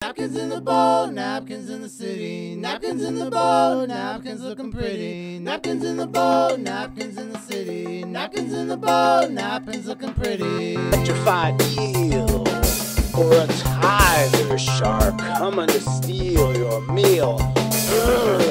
Napkins in the bowl, napkins in the city. Napkins in the bowl, napkins looking pretty. Napkins in the bowl, napkins in the city. Napkins in the bowl, napkins looking pretty. Petrified eel, or a tiger shark coming to steal your meal.